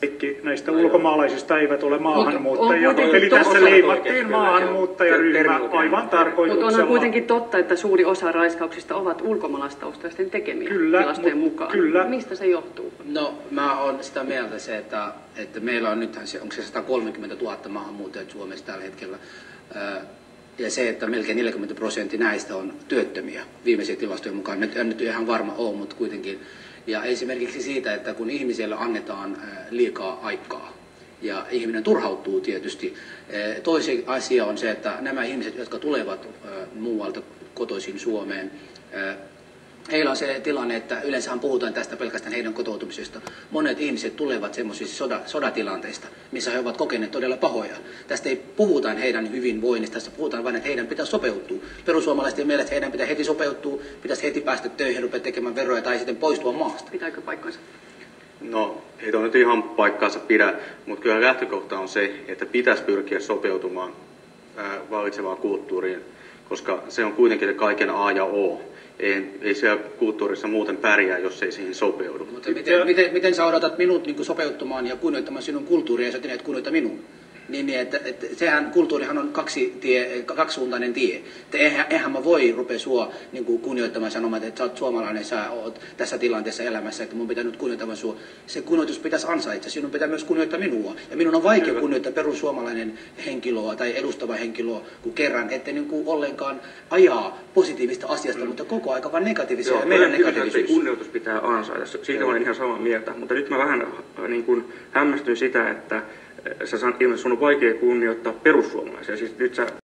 Kaikki näistä ulkomaalaisista eivät ole maahanmuuttajia. On Eli tässä totta, leimattiin maahanmuuttajaryhmä aivan Mutta tarkoituksella. onhan kuitenkin totta, että suuri osa raiskauksista ovat ulkomaalaistaustaisten tekemiä tilastojen mukaan. Kyllä. Mistä se johtuu? No, mä oon sitä mieltä se, että meillä on nythän se, onko se 130 000 maahanmuuttajat Suomessa tällä hetkellä. Ja se, että melkein 40% näistä on työttömiä viimeisen tilastojen mukaan. En nyt ihan varma ole, mutta kuitenkin. Ja esimerkiksi siitä, että kun ihmiselle annetaan liikaa aikaa ja ihminen turhautuu tietysti. Toinen asia on se, että nämä ihmiset, jotka tulevat muualta kotoisin Suomeen, heillä on se tilanne, että yleensähän puhutaan tästä pelkästään heidän kotoutumisesta. Monet ihmiset tulevat semmoisista sodatilanteista, missä he ovat kokeneet todella pahoja. Tästä ei puhuta heidän hyvinvoinnista, tästä puhutaan vain, että heidän pitää sopeutua. Perussuomalaisten mielestä heidän pitää heti sopeutua, pitäisi heti päästä töihin, rupea tekemään veroja tai sitten poistua maasta. Pitääkö paikkansa? No, ei tuo nyt ihan paikkaansa pidä, mutta kyllä lähtökohta on se, että pitäisi pyrkiä sopeutumaan vallitsevaan kulttuuriin, koska se on kuitenkin kaiken A ja O. Ei siellä kulttuurissa muuten pärjää, jos ei siihen sopeudu. Mutta miten sä odotat minut niin sopeutumaan ja kunnioittamaan sinun kulttuuria ja sä et kunnioita minun? Niin, että sehän kulttuurihan on kaksisuuntainen tie. Eihän mä voi rupea sua niin kunnioittamaan sanomaan, että sä oot suomalainen, sä oot tässä tilanteessa elämässä, että mun pitää nyt kunnioittamaan sua. Se kunnioitus pitäisi ansaita, sinun pitää myös kunnioittaa minua. Ja minun on vaikea kunnioittaa perussuomalainen henkilöä tai edustava henkilöä, kun kerran ette niin ollenkaan ajaa positiivista asiasta, mutta koko aika vaan negatiivisia. Joo, meidän negatiivisuus. Kunnioitus pitää ansaita, siitä olen ihan samaa mieltä, mutta nyt mä vähän niin kuin hämmästyn sitä, että ilmeisesti sun on vaikea kunnioittaa perussuomalaisia. Siis nyt sä